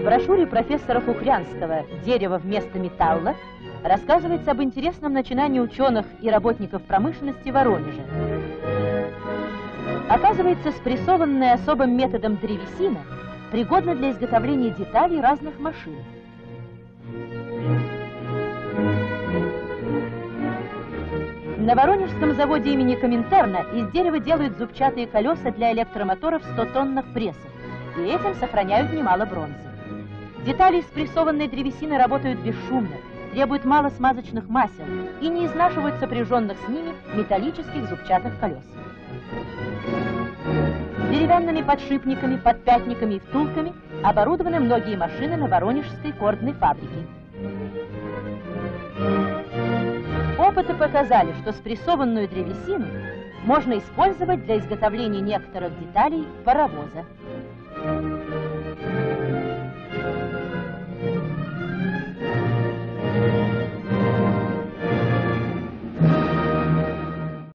брошюре профессора Хухрянского «Дерево вместо металла» рассказывается об интересном начинании ученых и работников промышленности Воронежа. Оказывается, спрессованная особым методом древесина пригодна для изготовления деталей разных машин. На Воронежском заводе имени Коминтерна из дерева делают зубчатые колеса для электромоторов 100-тонных прессов, и этим сохраняют немало бронзы. Детали из спрессованной древесины работают бесшумно, требуют мало смазочных масел и не изнашивают сопряженных с ними металлических зубчатых колес. Деревянными подшипниками, подпятниками и втулками оборудованы многие машины на Воронежской кордной фабрике. Опыты показали, что спрессованную древесину можно использовать для изготовления некоторых деталей паровоза.